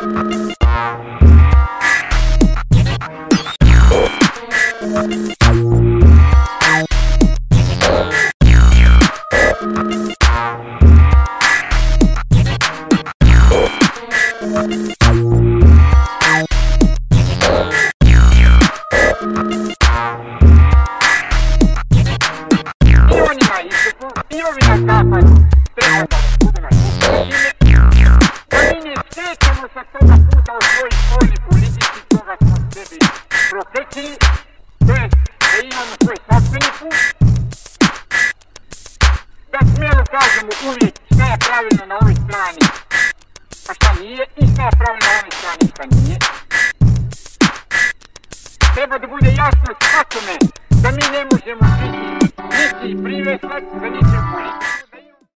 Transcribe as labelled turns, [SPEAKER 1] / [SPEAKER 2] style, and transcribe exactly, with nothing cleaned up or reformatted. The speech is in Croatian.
[SPEAKER 1] Treba da bude jasno svakome da mi ne možemo biti niti priveslati, da niti